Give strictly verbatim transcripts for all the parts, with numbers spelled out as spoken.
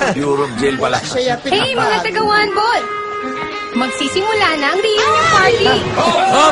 Bureau of Jail pala. Hey, mga taga-One Ball! Magsisimula na ang reunion party! Hop!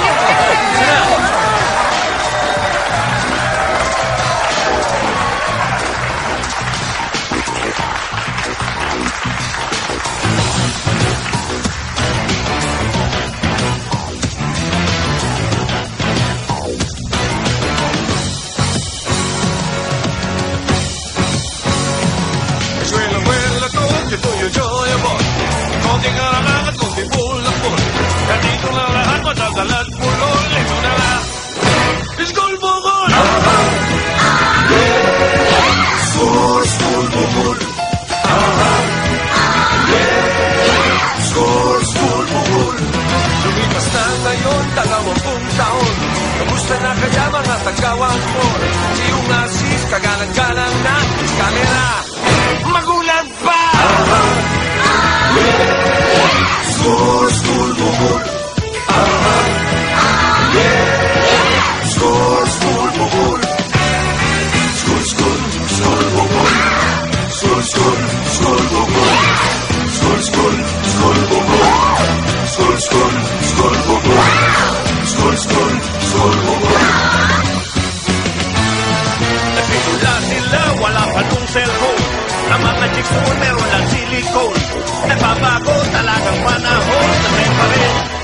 Konting karangan at konting bulak-bul. Nandito na lahat, madagalat pulol. Ito na lang, School Bukol! School, School Bukol. School, School Bukol. Lumipas na ngayon, dalawampung taon. Kamusta na kaya mga tagawang mo? Siyong asis, kagalang-galang na kamera. Magulang pa! School, School Bukol. School, School Bukol. School, School, School Bukol. School, School, School Bukol. School, School, School Bukol. School, School, School Bukol. School, School, School Bukol. Nagsimula sila, wala pa nung cellphone. Ang mga chicks noon meron lang silicone. Nagbabago talagang panahon. Nasay pa rin